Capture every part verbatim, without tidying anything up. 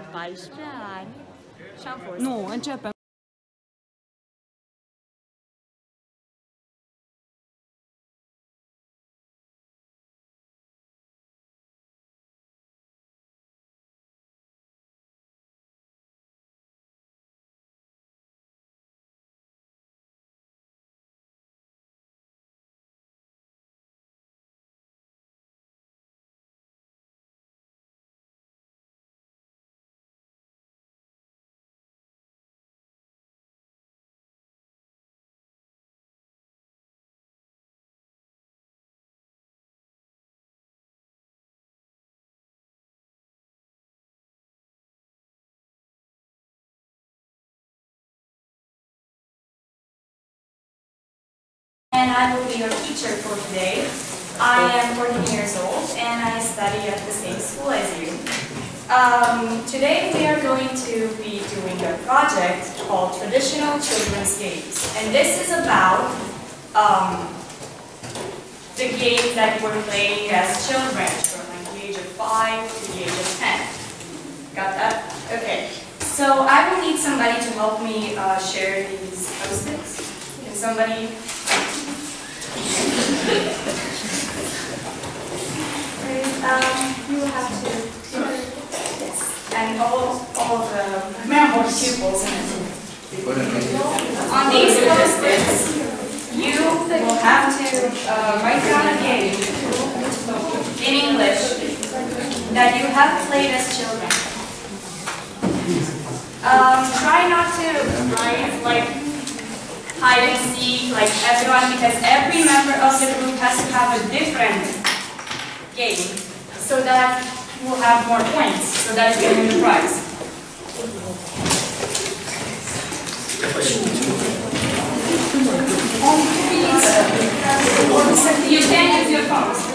paisprezece ani și am fost. Nu, începem. And I will be your teacher for today. I am fourteen years old and I study at the same school as you. Um, today we are going to be doing a project called Traditional Children's Games. And this is about um, the games that we're playing as children from like the age of five to the age of ten. Got that? Okay. So I will need somebody to help me uh, share these post-its. Can somebody... Um, you will have to, yes, and all, all of the member pupils in it. On these post-its, you will have to uh, write down a game in English that you have played as children. Um, try not to write like hide and seek like everyone, because every member of the group has to have a different game so that we'll have more points, so that you can win the prize. You can use your phones.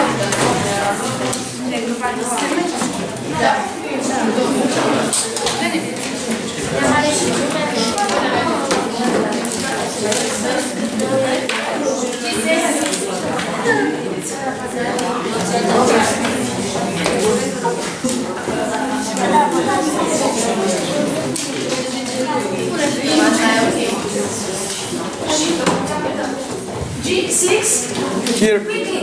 Da.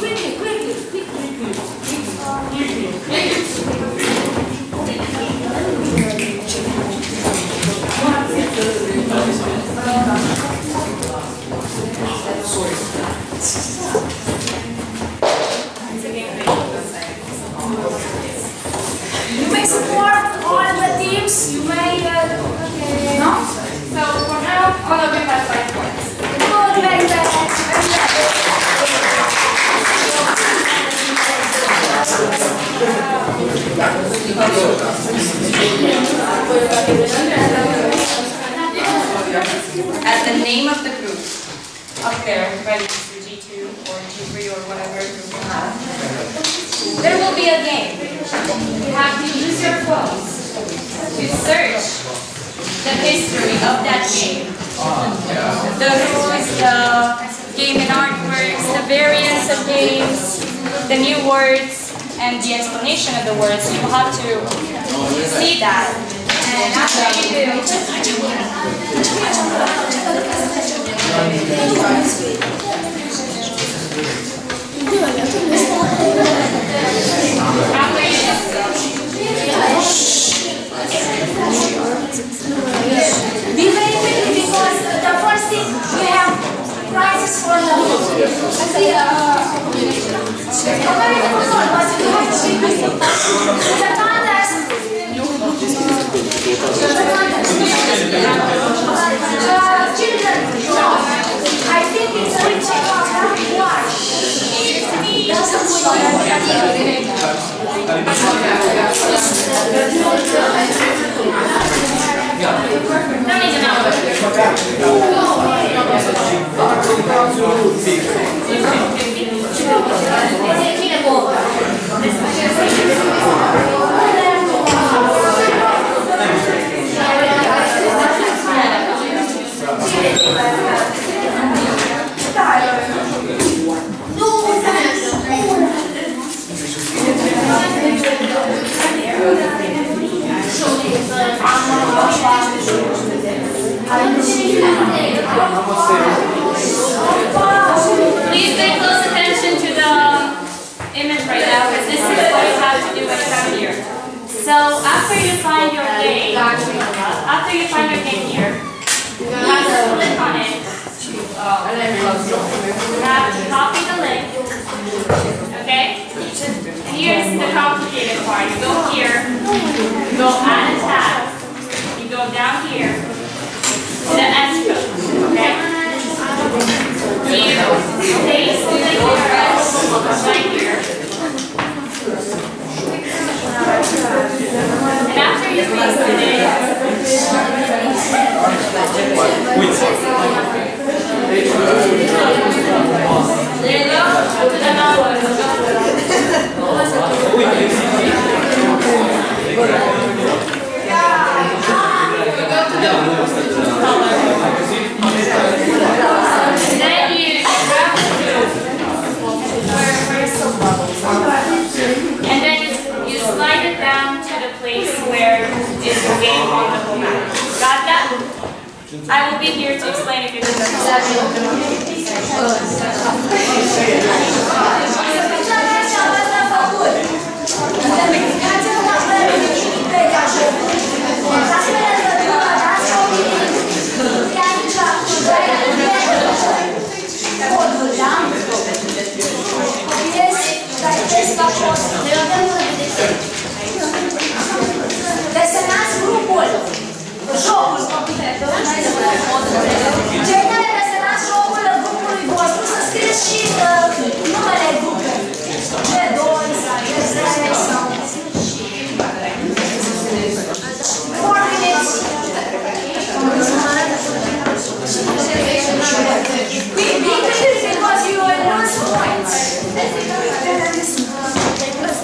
quickly, quickly, quickly, You may support all the teams. You may. Uh, okay. No? So for now, all of you have five points. Good, very good. At the name of the group, up there, whether it's G two or G three or whatever group you have, there will be a game. You have to use your phones to search the history of that game. The rules, the game and artworks, the variants of games, the new words, and the explanation of the words. You have to see that. And after you do, Be very quickly because the first thing we have prizes for the the uh, the contest. Uh, children, I think it's a rich please pay close attention to the image right now, because this is what you have to do when you come here. So after you find your game, after you find your game here, you have to click on it. You have to copy the link. Okay? And here's the complicated part. You go here, you go add a tab, you go down here to the S code. Okay? You paste the U R L right here. And after you paste it in, there you go, to the number. Then you grab the cube, and then you, you slide it down to the place where is the game on the whole map. Got that? I will be here to explain if you didn't understand. Desenați grupul, jocul, cei care desenați jocul grupului vostru să scrieți și numele grupului, G doi sau G trei sau four minutes. Be quick because you will lose points.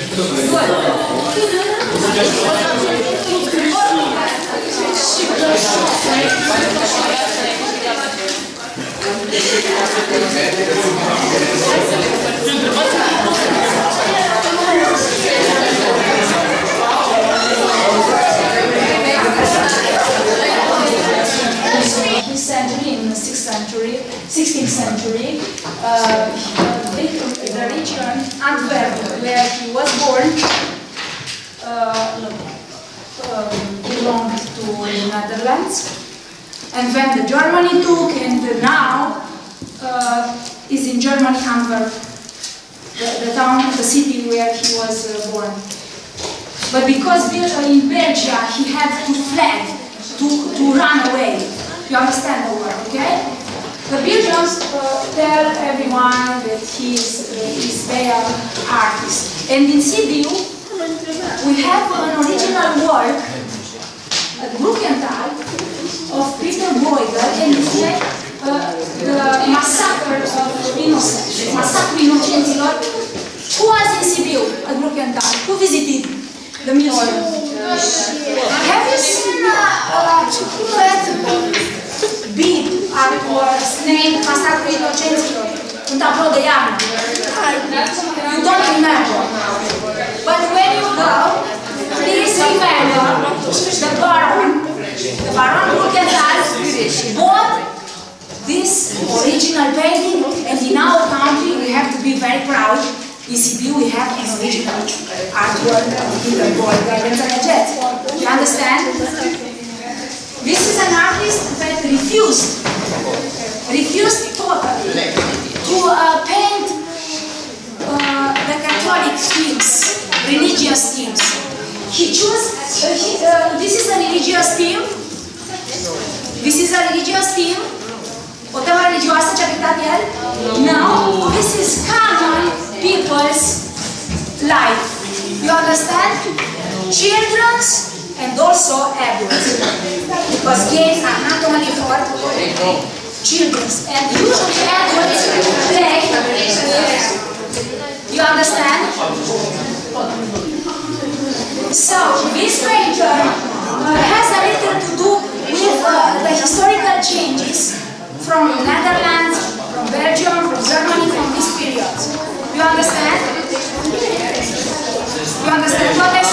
His century in the sixth century, sixteenth century, uh, the, the region Antwerp, where he was born, uh, um, belonged to the Netherlands. And when the Germany took, and now uh, is in Germany, Antwerp, the, the town, the city where he was uh, born. But because in Belgium he had to flee, to, to run away. You understand the word, okay? The Belgians uh, tell everyone that he is uh, is their artist. And in C B U, we have an original work, a Bruckenthal, of Peter Bruegel, and it's like uh, the massacre of innocents, massacre innocenților. Who was in C B U at Bruckenthal? Who visited the museum? Have you seen uh, uh, that big artworks named Massacre Inocenților? Un tablou de iarnă. You don't remember. But when you go, please remember the Baron, the Baron Bruckenthal bought this original painting, and in our country we have to be very proud. In C B U we have an original artwork of Peter Bruegel. You understand? This is an artist that refused, refused totally to uh, paint uh, the Catholic themes, religious themes. He chose, uh, he, uh, this is a religious theme, this is a religious theme, o temă religioasă ce-a pictat el? No, this is common people's life. You understand? Children's and also adults. Because games are not only for children, and usually adults play. You understand? So, this painter uh, has a little to do with uh, the historical changes from Netherlands, from Belgium, from Germany, from this period. You understand? You understand what I